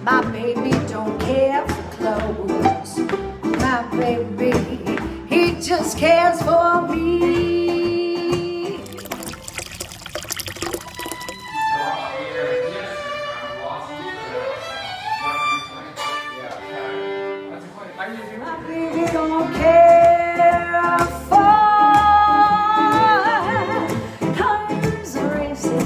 My baby don't care for clothes. My baby, he just cares for me. My baby don't care for times racing.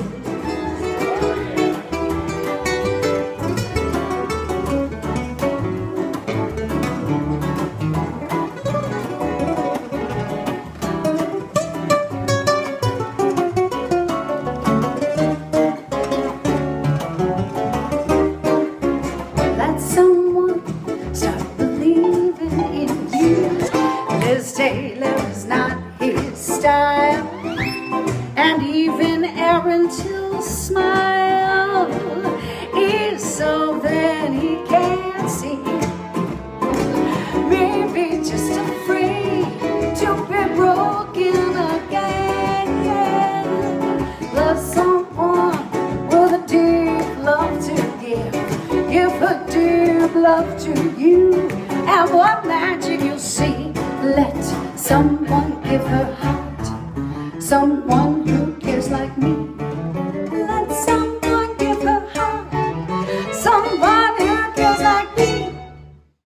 Let someone start believing in you. Liz Taylor's not his style, and even Aaron Till's smile is so that he can't see. Maybe just afraid to be broken again. Love someone with a deep love to give. Give a deep love to you, and what magic you'll see. Let someone give her heart, someone who cares like me.